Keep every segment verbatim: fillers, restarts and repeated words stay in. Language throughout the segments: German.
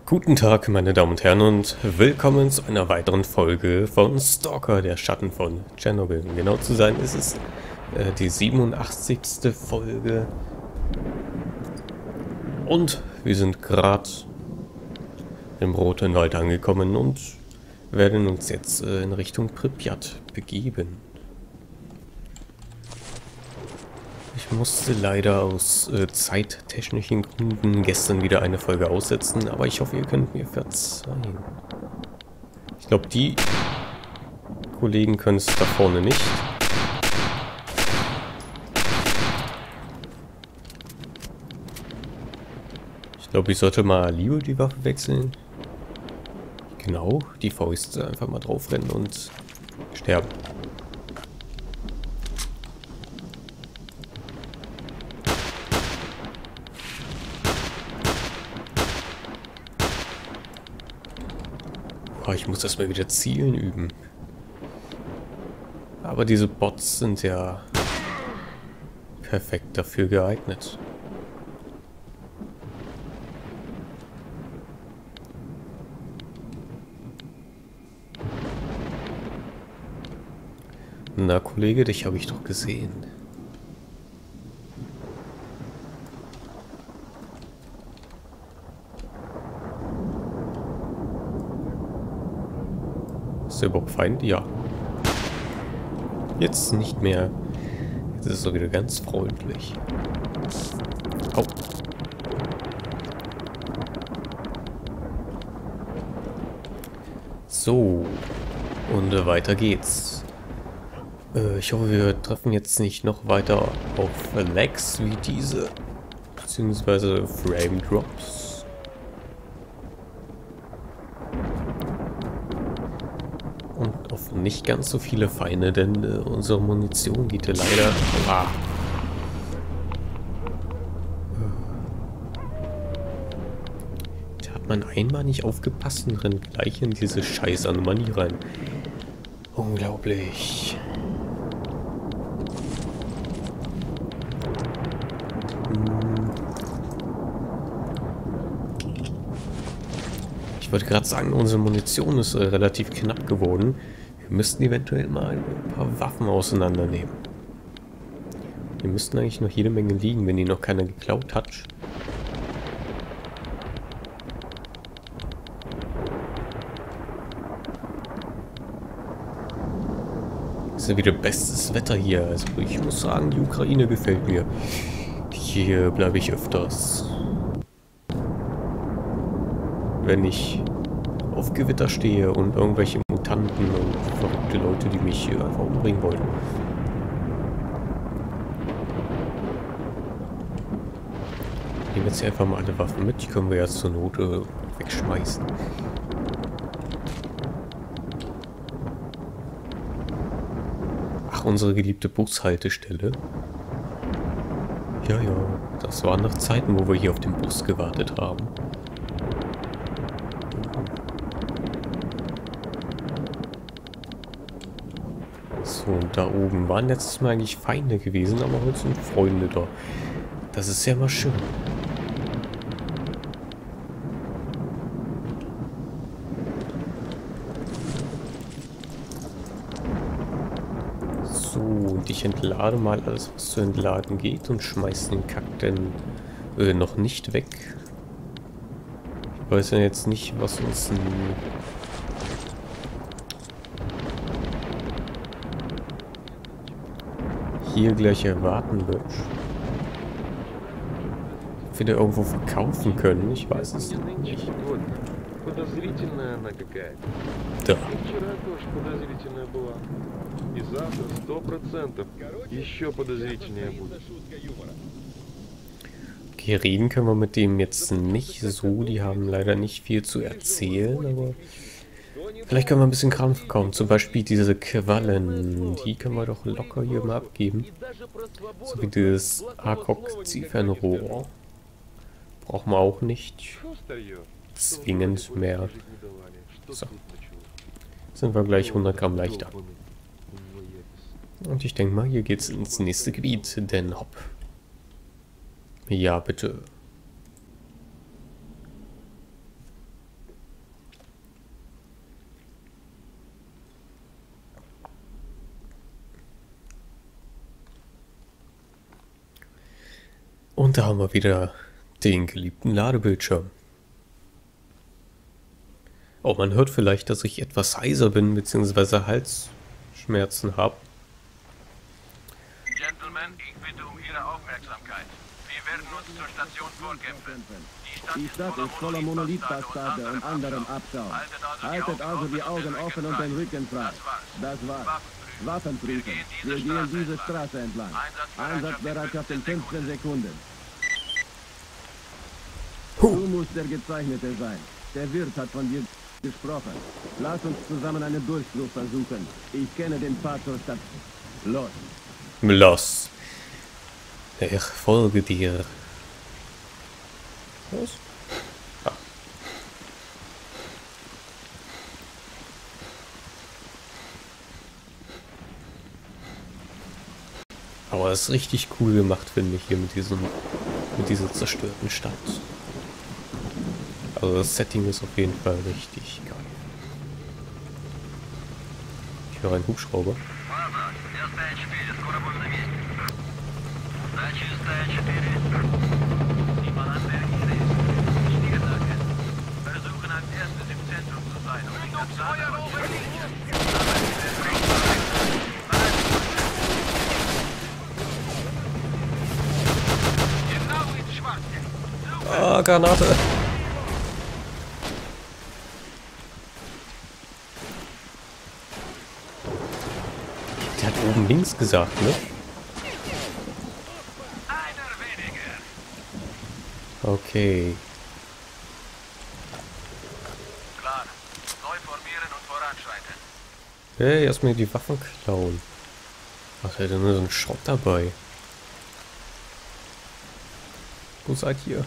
Guten Tag, meine Damen und Herren, und willkommen zu einer weiteren Folge von Stalker, der Schatten von Tschernobyl. Um genau zu sein, ist es äh, die siebenundachtzigste Folge. Und wir sind gerade im Roten Wald angekommen und werden uns jetzt äh, in Richtung Pripyat begeben. Ich musste leider aus äh, zeittechnischen Gründen gestern wieder eine Folge aussetzen, aber ich hoffe, ihr könnt mir verzeihen. Ich glaube, die Kollegen können es da vorne nicht. Ich glaube, ich sollte mal lieber die Waffe wechseln. Genau, die Fäuste einfach mal drauf rennen und sterben. Ich muss erstmal wieder zielen üben. Aber diese Bots sind ja perfekt dafür geeignet. Na, Kollege, dich habe ich doch gesehen. Ist der überhaupt Feind? Ja. Jetzt nicht mehr. Jetzt ist er wieder ganz freundlich. Au. So. Und äh, weiter geht's. Äh, ich hoffe, wir treffen jetzt nicht noch weiter auf Lags wie diese. Beziehungsweise Frame Drops. Und auf nicht ganz so viele Feinde, denn äh, unsere Munition geht ja leider... Ah. Da hat man einmal nicht aufgepasst und rennt gleich in diese scheiß Anomalie rein. Unglaublich. Ich wollte gerade sagen, unsere Munition ist äh, relativ knapp geworden. Wir müssten eventuell mal ein paar Waffen auseinandernehmen. Hier müssten eigentlich noch jede Menge liegen, wenn die noch keiner geklaut hat. Ist ja wieder bestes Wetter hier. Also ich muss sagen, die Ukraine gefällt mir. Hier bleibe ich öfters. Wenn ich auf Gewitter stehe und irgendwelche Mutanten und verrückte Leute, die mich hier einfach umbringen wollen. Nehmen jetzt hier einfach mal alle Waffen mit, die können wir jetzt zur Not äh, wegschmeißen. Ach, unsere geliebte Bushaltestelle. Ja, ja, das waren noch Zeiten, wo wir hier auf den Bus gewartet haben. So, und da oben waren letztes Mal eigentlich Feinde gewesen, aber heute sind Freunde da. Das ist ja mal schön. So, und ich entlade mal alles, was zu entladen geht und schmeiß den Kack denn äh, noch nicht weg. Ich weiß ja jetzt nicht, was uns ein hier gleich erwarten wird. Ob wir da irgendwo verkaufen können, ich weiß es nicht. Da. Okay, reden können wir mit dem jetzt nicht so, die haben leider nicht viel zu erzählen, aber vielleicht können wir ein bisschen Kram verkaufen, zum Beispiel diese Quallen, die können wir doch locker hier mal abgeben. So wie dieses Akok-Ziefernrohr. Brauchen wir auch nicht zwingend mehr. So. Sind wir gleich hundert Gramm leichter. Und ich denke mal, hier geht's ins nächste Gebiet, denn hopp. Ja, bitte. Und da haben wir wieder den geliebten Ladebildschirm. Oh, man hört vielleicht, dass ich etwas heiser bin, beziehungsweise Halsschmerzen habe. Gentlemen, ich bitte um Ihre Aufmerksamkeit. Wir werden uns zur Station vorkämpfen. Die Stadt ist voller Monolithbastarde und anderem Abschaum. Haltet also die Augen offen und den Rücken frei. Das war's. Waffenprüfen. Wir gehen diese Straße entlang. Einsatzbereitschaft in fünfzehn Sekunden. Du musst der Gezeichnete sein. Der Wirt hat von dir gesprochen. Lass uns zusammen einen Durchbruch versuchen. Ich kenne den Pfad zur Stadt. Los. Los. Ich folge dir. Was? Ah. Aber das ist richtig cool gemacht, finde ich, hier mit diesem, mit dieser zerstörten Stadt. Also das Setting ist auf jeden Fall richtig geil. Ich höre einen Hubschrauber. Ah, Granate! Der hat oben links gesagt, ne? Okay. Klar. Neu formieren und voranschreiten. Hey, erstmal die Waffen klauen. Ach, der hat nur so einen Schrott dabei. Wo seid ihr?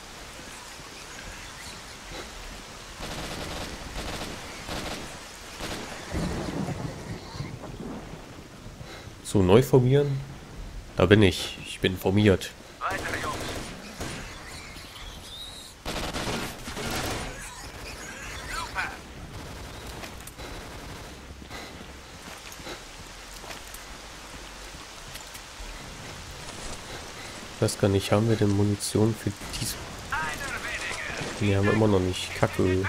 So, neu formieren? Da bin ich. Ich bin formiert. Weiter, Jungs. Super. Ich weiß gar nicht, haben wir denn Munition für diese? Einer weniger. Nee, haben wir immer noch nicht. Kacke.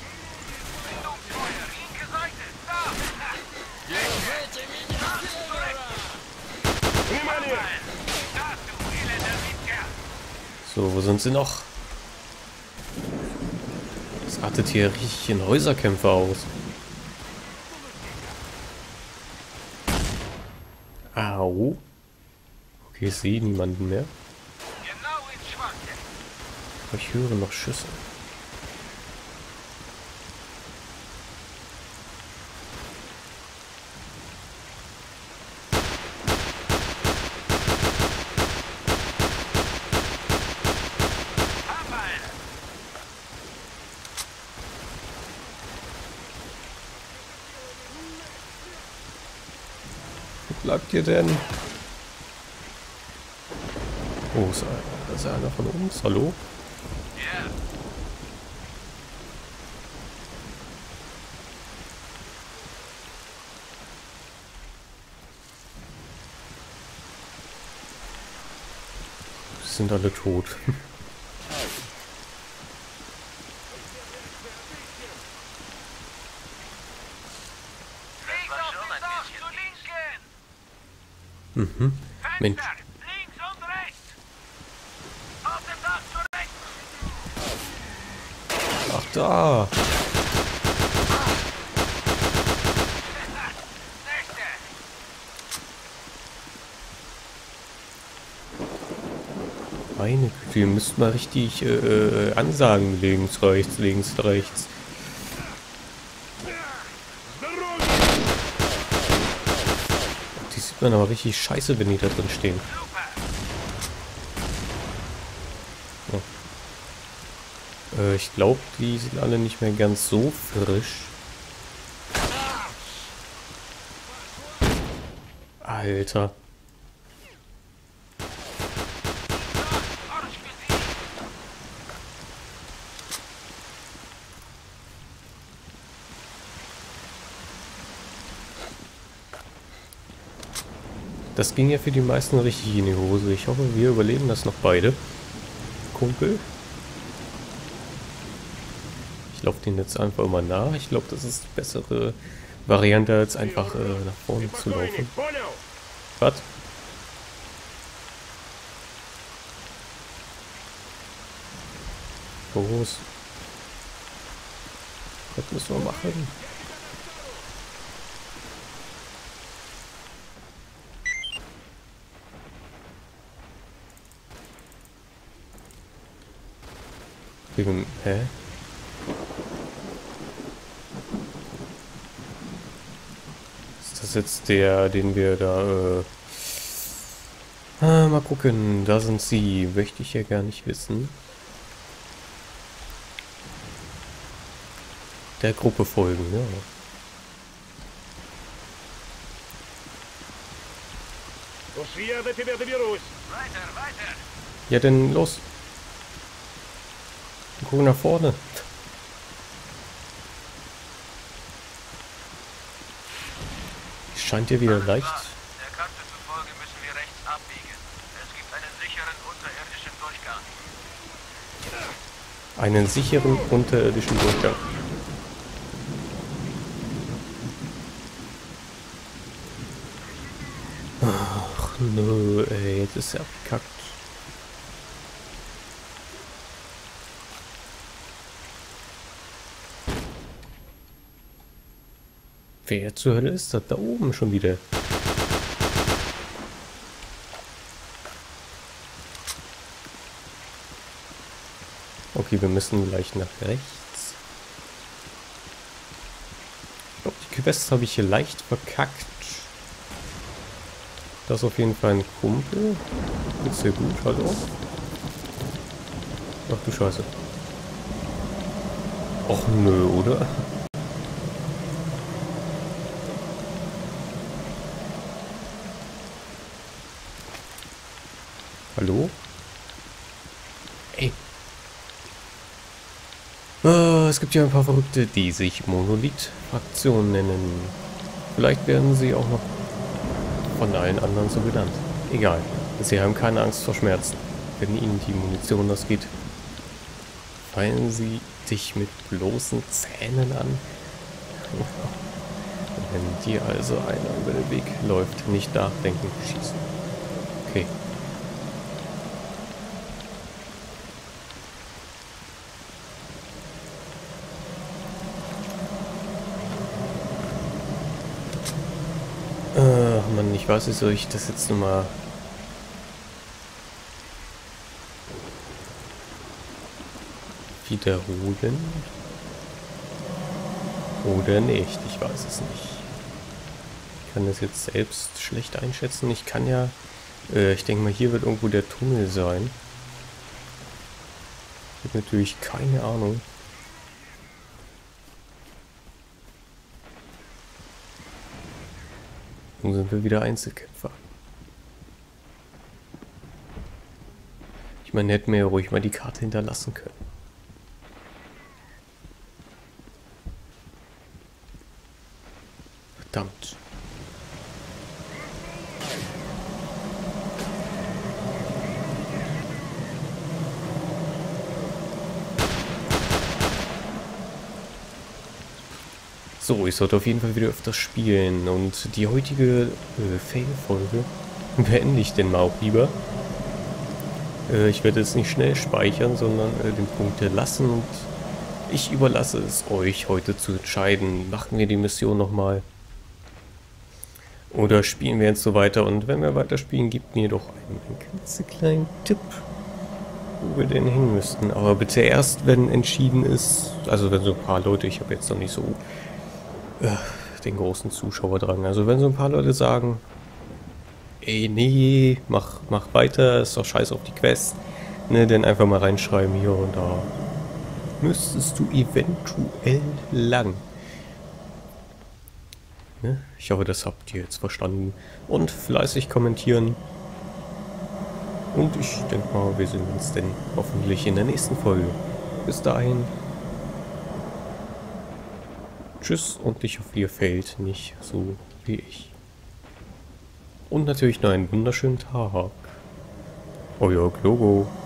So, wo sind sie noch? Das artet hier richtig in Häuserkämpfe aus. Au. Okay, ich sehe niemanden mehr. Aber ich höre noch Schüsse. Wo bleibt ihr denn? Oh, ist einer, da ist einer von uns. Hallo? Ja. Die sind alle tot. Mhm. Mensch. Links und rechts. Auf dem Dach zur rechts. Ach da. Meine Güte, ihr müsst mal richtig äh, Ansagen links, rechts, links, rechts. Die sieht man aber richtig scheiße, wenn die da drin stehen. Oh. Äh, ich glaube, die sind alle nicht mehr ganz so frisch. Alter. Das ging ja für die meisten richtig in die Hose. Ich hoffe, wir überleben das noch beide. Kumpel. Ich laufe den jetzt einfach immer nach. Ich glaube, das ist die bessere Variante, als einfach äh, nach vorne zu laufen. Was? Los. Was müssen wir machen? Wegen, hä? Ist das jetzt der, den wir da, äh... Ah, mal gucken, da sind sie. Möchte ich ja gar nicht wissen. Der Gruppe folgen, ja. Ja, denn los. Wir gucken nach vorne. Scheint ja wieder leicht. Der Karte zufolge müssen wir rechts abbiegen. Es gibt einen sicheren unterirdischen Durchgang. Einen sicheren unterirdischen Durchgang. Ach nö, ey, jetzt ist er abgekackt. Wer zur Hölle ist das da oben schon wieder? Okay, wir müssen gleich nach rechts. Ich glaube, die Quests habe ich hier leicht verkackt. Das ist auf jeden Fall ein Kumpel. Geht's dir gut? Hallo? Ach du Scheiße. Och nö, oder? Hallo? Ey. Ah, es gibt ja ein paar Verrückte, die sich Monolith-Fraktionen nennen. Vielleicht werden sie auch noch von allen anderen so genannt. Egal. Sie haben keine Angst vor Schmerzen. Wenn ihnen die Munition ausgeht, fallen sie dich mit bloßen Zähnen an. Wenn dir also einer über den Weg läuft, nicht nachdenken, schießen. Okay. Ach Mann, ich weiß nicht, soll ich das jetzt nochmal... wiederholen? Oder nicht? Ich weiß es nicht. Ich kann das jetzt selbst schlecht einschätzen. Ich kann ja... Äh, ich denke mal, hier wird irgendwo der Tunnel sein. Ich habe natürlich keine Ahnung. Nun sind wir wieder Einzelkämpfer. Ich meine, hätten wir ja ruhig mal die Karte hinterlassen können. Verdammt. So, ich sollte auf jeden Fall wieder öfters spielen und die heutige äh, Fail-Folge beende ich denn mal auch lieber. Äh, ich werde jetzt nicht schnell speichern, sondern äh, den Punkt lassen und ich überlasse es euch heute zu entscheiden. Machen wir die Mission nochmal oder spielen wir jetzt so weiter, und wenn wir weiterspielen, gebt mir doch einen, einen ganz kleinen Tipp, wo wir denn hin müssten. Aber bitte erst, wenn entschieden ist, also wenn so ein paar Leute, ich habe jetzt noch nicht so den großen Zuschauerdrang. Also wenn so ein paar Leute sagen, ey, nee, mach, mach weiter, ist doch scheiß auf die Quest, ne, dann einfach mal reinschreiben hier und da. Müsstest du eventuell lang. Ne? Ich hoffe, das habt ihr jetzt verstanden. Und fleißig kommentieren. Und ich denke mal, wir sehen uns dann hoffentlich in der nächsten Folge. Bis dahin. Tschüss, und ich hoffe, ihr fällt nicht so wie ich. und natürlich noch einen wunderschönen Tag. Euer Glogo.